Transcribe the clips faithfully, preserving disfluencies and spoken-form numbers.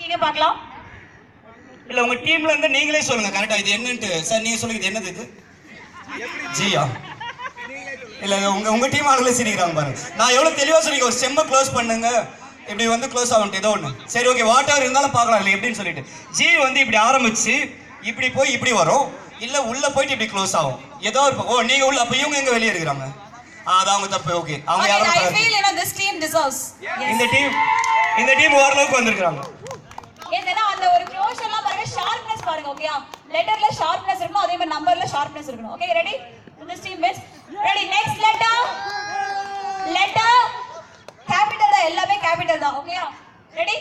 நீங்க பார்க்கலாம். இல்ல உங்க டீம்ல இருந்து நீங்களே சொல்லுங்க கரெக்டா இது என்னன்னு. சார் நீங்க சொல்லுங்க இது என்னது இது? ஜியா. இல்ல உங்க உங்க டீம் ஆளுங்களே சிரிக்கிறாங்க பாருங்க. நான் எவ்வளவு தெளிவா சொன்னீங்க ஒரு செம்ம க்ளோஸ் பண்ணுங்க. இப்படி வந்து க்ளோஸ் ஆகும் ஏதோ ஒண்ணு. சரி ஓகே வாட் எவர் இருந்தாலும் பார்க்கலாம் இல்லை எப்படின்னு சொல்லிட்டு. ஜி வந்து இப்படி ஆரம்பிச்சு இப்படி போய் இப்படி வரும். இல்ல உள்ள போயிட்டு இப்படி க்ளோஸ் ஆகும். ஏதோ ஒரு ஓ நீங்க உள்ள அப்ப இவங்க எங்க வெளியே இருக்கிறாங்க. அது அவங்க தப்பு. ஓகே அவங்க யாரும் I feel you know this team deserves. இந்த டீம் இந்த டீம் ஓரளவுக்கு வந்திருக்காங்க. ஏன்னா அந்த ஒரு க்ளோஷர்லாம் பாருங்க ஷார்ப்னஸ் பாருங்க ஓகேயா. லெட்டர்ல ஷார்ப்னஸ் இருக்கணும் அதே மாதிரி நம்பர்ல ஷார்ப்னஸ் இருக்கணும். Okay ready? This team wins. Ready next letter. Letter capital தான் எல்லாமே capital தான் ஓகேயா. Ready?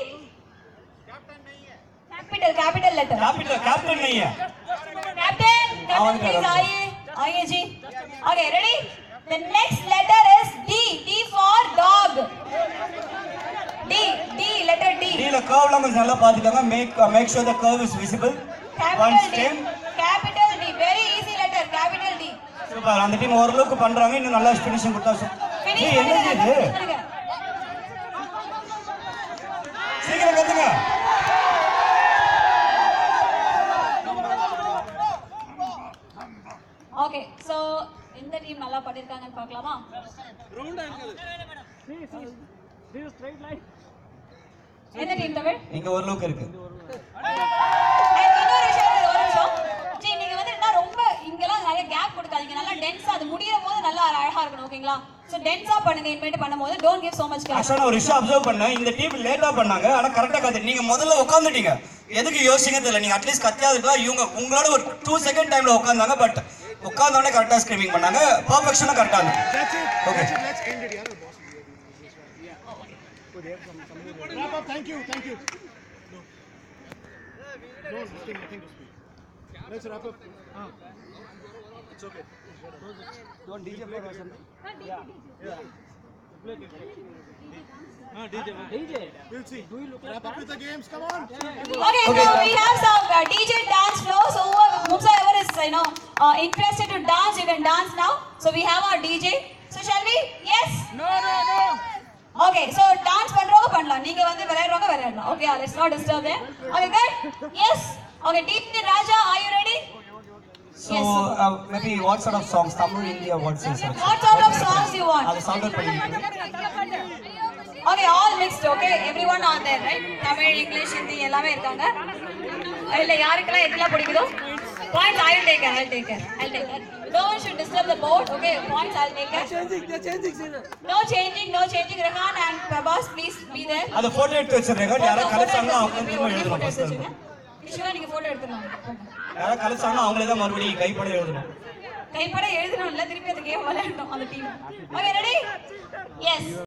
Capital capital letter. Capital captain नहीं है. Captain captain please आइए आइए जी. Okay ready? The next letter is D. D for dog. D D letter D. D la curve la mujhe nalla paathukonga. Make uh, make sure the curve is visible. Capital D. Capital D. Very easy letter. Capital D. Super. அந்த team ஓரளவுக்கு பண்றாங்க. இன்னும் நல்லா finishing கொடுத்தா. Finish என்னது இது? சீக்கிரம் கத்துங்க. ஓகே சோ இந்த டீம் நல்லா பண்ணிருக்காங்கன்னு பார்க்கலாமா? ரவுண்டா இருக்குது. this straight line. இந்த டீம் தமிழ் இங்க ஓரளவுக்கு இருக்கு. இன்னொரு விஷயம் ஒரு நிமிஷம். ஜி நீங்க வந்து என்ன ரொம்ப இங்கலாம் நிறைய கேப் கொடுக்காதீங்க. நல்லா டென்ஸா அது முடியும் போது நல்லா அழகா இருக்கணும் ஓகேங்களா? சோ டென்ஸா பண்ணுங்க இன்வைட் பண்ணும்போது don't give so much gap. அசனா ஒரு விஷயம் அப்சர்வ் பண்ணேன். இந்த டீம் லேட்டா பண்ணாங்க ஆனா கரெக்ட்டா கத்து. நீங்க முதல்ல உட்கார்ந்துட்டீங்க. எதுக்கு யோசிங்க தெரியல. நீங்க அட்லீஸ்ட் கத்தியாதுக்கலாம். இவங்க உங்களோட ஒரு two செகண்ட் டைம்ல உட்கார்ந்தாங்க. பட் உட்கார்ந்தோனே கரெக்ட்டா ஸ்கிரீமிங் பண்ணாங்க. பெர்ஃபெக்ஷனா கரெக்ட்டா இருந்துச்சு. ஓகே லெட்ஸ் எண்ட் இட் யார் boss. Wrap up. Thank you. Thank you. No. No, nothing, nothing to speak. Let's wrap up. Ah. It's okay. Don't D J play or something. Yeah. Yeah. Play it. Ah, D J. D J. We'll see. Do you look wrap up with the games? Come on. Okay, so we have some uh, D J dance floor. So whoever is you know uh, interested to dance, you can dance now. So we have our D J. So shall we? Yes. No, no, no. Okay, so dance பண்றவங்க பண்ணலாம். நீங்க வந்து விளையாடுறவங்க விளையாடலாம். Okay, let's not disturb them. Okay, good? Yes. Okay, D J Raja, are you ready? So yes. uh, maybe what sort of songs? Tamil, Hindi or what songs? What sort of songs you want? அது sound out பண்ணிட்டு. Okay, all mixed, okay? Everyone are there, right? Tamil, English, Hindi எல்லாமே இருக்காங்க. இல்ல யாருக்கெல்லாம் எதெல்லாம் பிடிக்குதோ points I will take care. I'll take care. I'll take care. No one should disturb the board. Okay, points I'll take care. Changing, they're changing. No changing, no changing. Rehan and Prabhas, please be there. அது photo எடுத்து வச்சிருங்க. யாரா கலச்சாங்கன்னா அவங்க திரும்ப எழுதணும். விஷுவலா நீங்க photo எடுத்துறணும். யாரா கலச்சாங்கன்னா அவங்களே தான் மறுபடியும் கைப்பட எழுதணும். கைப்பட எழுதணும் இல்ல திருப்பி அந்த கேம் விளையாடணும் அந்த டீம். Okay, ready? Yes.